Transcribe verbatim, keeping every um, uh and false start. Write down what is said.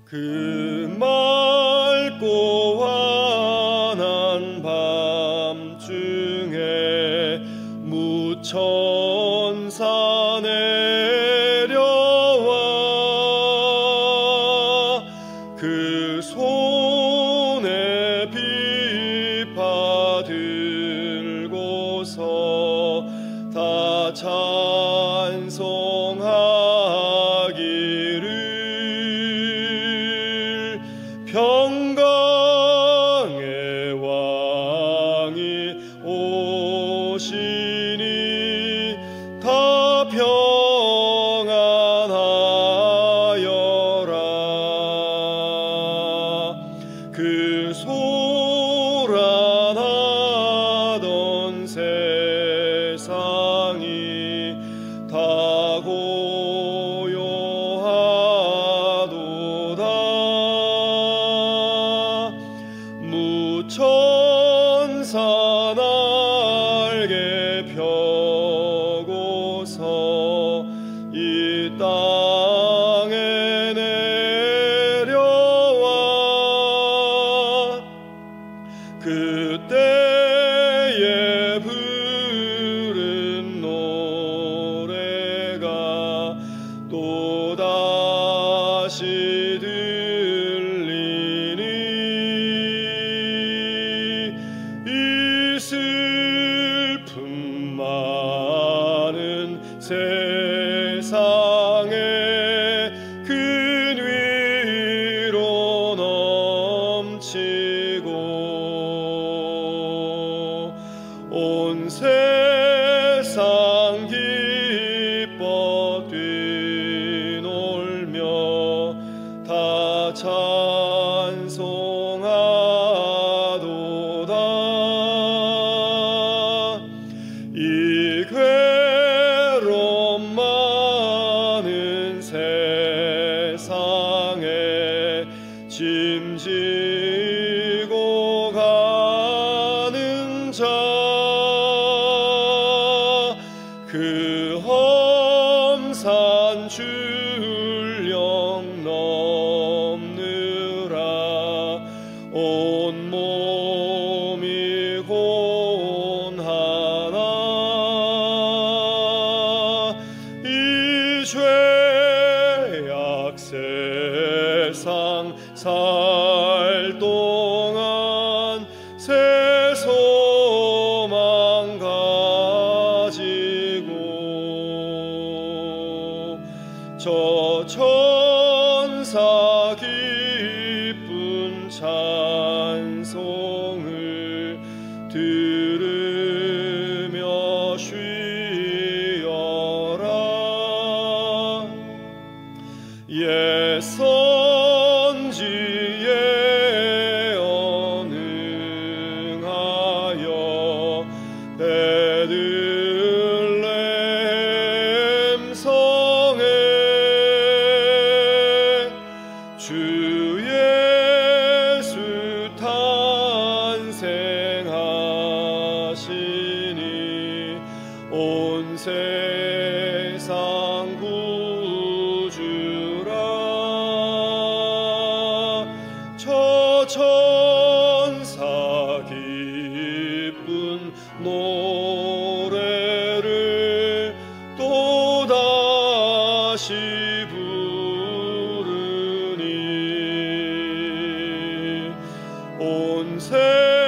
그 맑고 환한 밤중에 무천사 내려와 그 손에 비파 들고서 다 찬송하기를 평강의 왕이 오시니 다 평안하여라. 그 소란하던 세상이 다 고요하도다. 무천사 날개 펴고서 이 땅에 내려와 그때에 부른 노래가 또다시 들리니 이 슬픔 많은 세상에 큰 위로 넘치고 온 세상 기뻐 뛰놀며 다 찬송하도다. 이 괴로움 많은 세상에 짐지고 가는 자 그 험산 줄령 넘느라 온 몸이 곤하나 이 죄악 세상 살 동안 새 소망 가지고 저 천사 기쁜 찬송을 들으며 쉬어라. 옛 선지에 언응하여 베들레헴 성에 주 예수 탄생하시니 온 세상 구주라. 저 천사 기쁜 노래를 또다시 부르니 온 세상